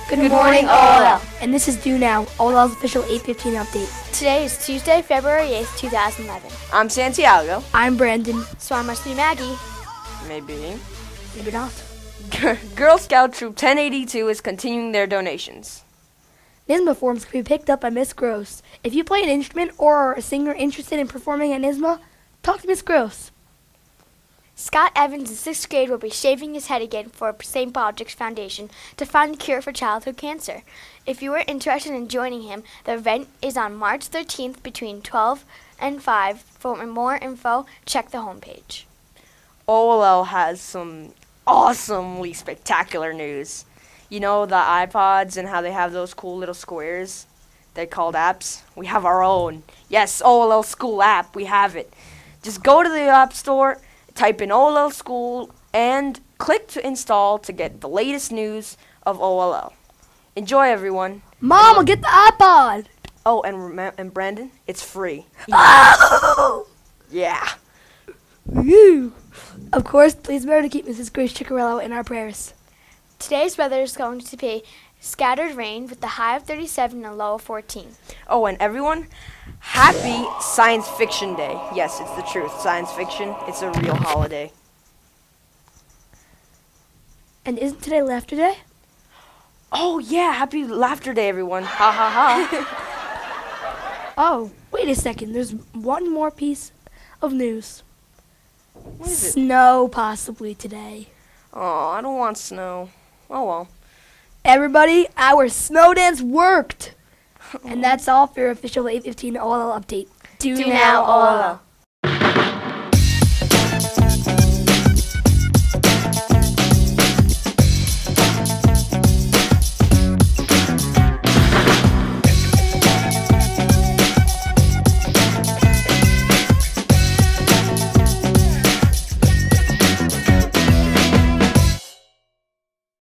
Good morning, OLL. And this is Due Now, OLL's official 8:15 update. Today is Tuesday, February 8th, 2011. I'm Santiago. I'm Brandon. So I must be Maggie. Maybe. Maybe not. Girl Scout Troop 1082 is continuing their donations. NYSSMA forms can be picked up by Miss Gross. If you play an instrument or are a singer interested in performing at NYSSMA, talk to Miss Gross. Scott Evans in 6th grade will be shaving his head again for St. Baldrick's Foundation to find a cure for childhood cancer. If you are interested in joining him, the event is on March 13th between 12 and 5. For more info, check the homepage. OLL has some awesomely spectacular news. You know the iPods and how they have those cool little squares? They're called apps. We have our own. Yes, OLL School app. We have it. Just go to the App Store, type in OLL School, and click to install to get the latest news of OLL. Enjoy, everyone. Mama, get the iPod! Oh, and Brandon, it's free. Oh! Yeah. Woo. Of course, please remember to keep Mrs. Grace Ciccarello in our prayers. Today's weather is going to be scattered rain with the high of 37 and a low of 14. Oh, and everyone, happy Science Fiction Day. Yes, it's the truth. Science fiction, it's a real holiday. And isn't today Laughter Day? Oh, yeah, happy Laughter Day, everyone. Ha ha ha. Oh, wait a second. There's one more piece of news. What is it? Snow possibly today. Oh, I don't want snow. Oh, well. Everybody, our snow dance worked. And that's all for your official 8:15 OLL update. Do now, OLL.